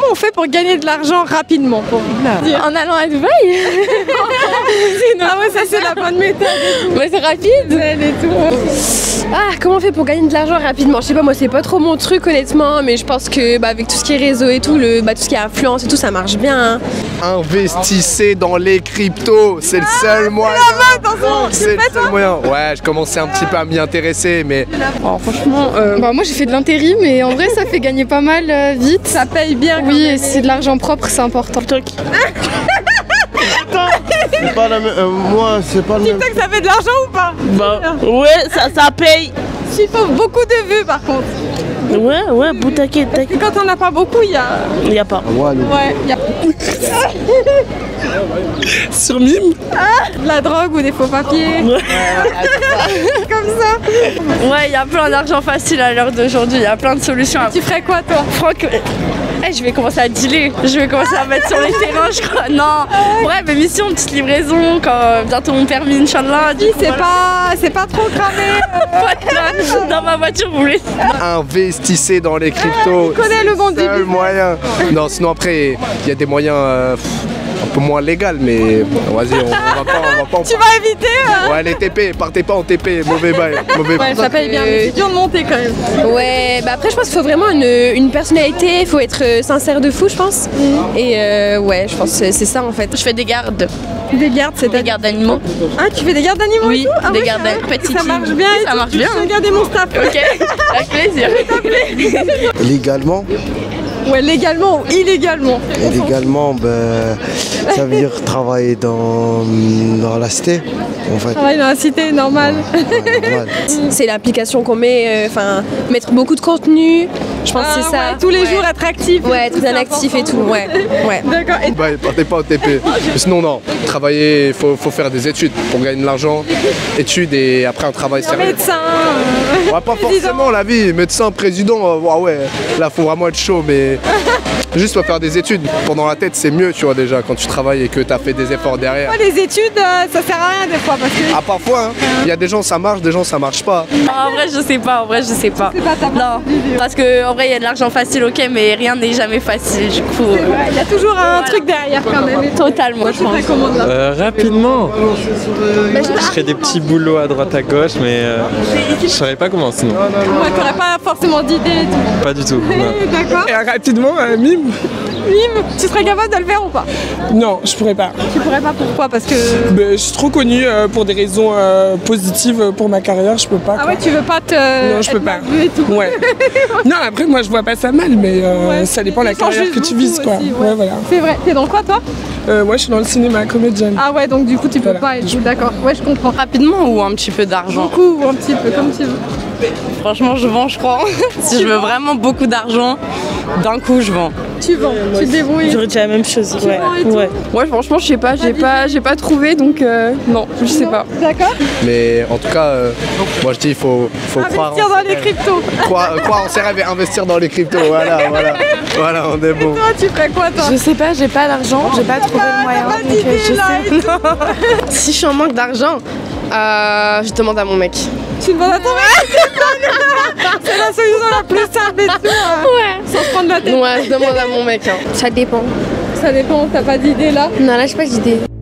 on fait pour gagner de l'argent rapidement En allant à Dubaï. Ah ouais, ça c'est la bonne méthode. Ouais, c'est rapide. Et tout. Ah, comment on fait pour gagner de l'argent rapidement? Je sais pas, moi c'est pas trop mon truc honnêtement, mais je pense que avec tout ce qui est réseau et tout, tout ce qui est influence et tout, ça marche bien. Investissez dans les cryptos, c'est le seul moyen. C'est le seul moyen. Ouais, je commençais un petit peu à m'y intéresser, mais Franchement, moi j'ai fait de l'intérim et en vrai ça fait gagner pas mal vite. Ça paye bien. Oui, et c'est de l'argent propre, c'est important. C'est pas la même. Moi, c'est pas le même. TikTok, ça fait de l'argent ou pas? Bah, ouais, ça paye. Il faut beaucoup de vues par contre. Ouais, bon, t'inquiète. Et quand on n'a pas beaucoup, il y a. Il y a pas. Ouais, il y a. Sur Mime. De la drogue ou des faux papiers. Comme ça. Ouais, il y a plein d'argent facile à l'heure d'aujourd'hui, il y a plein de solutions. Tu ferais quoi toi? Franck, je vais commencer à dealer, je vais commencer à mettre sur les terrains, je crois. Non, bref, émission, petite livraison, quand bientôt mon permis, Inch'Allah. Si c'est pas trop cramé. Dans ma voiture, vous voulez? investissez dans les cryptos. Je connais le bon C'est le seul moyen. Non, sinon après, il y a des moyens un peu moins légaux, mais vas-y, on va pas en Tu vas éviter Ouais, les TP, partez pas en TP, mauvais bail. Ouais, ça paye bien, mais c'est dur de monter quand même. Ouais, après je pense qu'il faut vraiment une personnalité, il faut être sincère de fou, je pense. Et ouais, je pense que c'est ça en fait. Je fais des gardes. Des gardes, c'est Des gardes d'animaux. Ah, tu fais des gardes d'animaux? Oui, et tout? Ah des ouais, gardes ça marche bien. Ça marche bien. Regardez mon staff. Ok, avec plaisir. Légalement, Ouais, légalement ou illégalement? illégalement, ça veut dire travailler dans la cité, en fait. Travailler dans la cité, normal. Normal. C'est l'application qu'on met, mettre beaucoup de contenu. Je pense que c'est ça. Ouais, tous les jours être actif. Ouais, être bien actif et tout, ouais. D'accord. Et Bah, partez pas au TP. Mais sinon, non. Travailler, il faut faire des études pour gagner de l'argent. Études et après un travail sérieux. médecin. Ouais, pas forcément la vie. Médecin, président, ouais. Là, faut vraiment être chaud, mais juste faut faire des études. Pendant la tête, c'est mieux, tu vois, déjà, quand tu travailles et que tu as fait des efforts derrière. Les études, ça sert à rien des fois parce que. Ah, parfois, il y a des gens, ça marche, des gens, ça marche pas. En vrai, je sais pas. C'est pas ta Non, parce qu'en vrai, il y a de l'argent facile, ok, mais rien n'est jamais facile, du coup. Il y a toujours un truc derrière quand même. Totalement, je pense. Rapidement. Je ferais des petits boulots à droite à gauche, mais je saurais pas comment sinon. Ouais, t'aurais pas forcément d'idée et tout. Pas du tout. non. D'accord. Et rapidement, Mime. Mime, tu serais capable de le faire ou pas? Non, je pourrais pas. Tu pourrais pas, pourquoi? Parce que. Je suis trop connue pour des raisons positives pour ma carrière, je peux pas. Ah quoi. ouais, tu veux pas te. Non, je peux être pas. mal vu et tout. Ouais. Non, après, moi, je vois pas ça mal, mais ça dépend de la Ils s'en carrière jugent que tu beaucoup vises, quoi. aussi, Ouais, voilà. C'est vrai. T'es dans quoi toi? Moi, je suis dans le cinéma, comédienne. Ah ouais, donc du coup tu peux Voilà. pas et tout, d'accord. Ouais, je comprends. Rapidement ou un petit peu d'argent? Beaucoup ou un petit peu, comme tu veux. Franchement, je vends, je crois. Si je veux vraiment beaucoup d'argent, d'un coup, je vends. Tu vends, tu te débrouilles. J'aurais dit la même chose. Ouais. vends et tout. Ouais. Ouais, franchement, je sais pas, j'ai pas trouvé donc non, je sais pas. D'accord. Mais en tout cas, moi je dis, il faut croire. Investir dans les cryptos. Croire en ses rêves et investir dans les cryptos. Voilà, on est bon. Toi, tu ferais quoi toi? Je sais pas, j'ai pas d'argent, j'ai pas trouvé le moyen. Pas donc, d'idée je là sais. et tout. Si je suis en manque d'argent, je demande à mon mec. Tu demandes à ton mec. C'est la solution la plus simple et tout. Sans se prendre la tête. Ouais, je demande à mon mec. Ça dépend. Ça dépend, t'as pas d'idée là? Non, là, j'ai pas d'idée.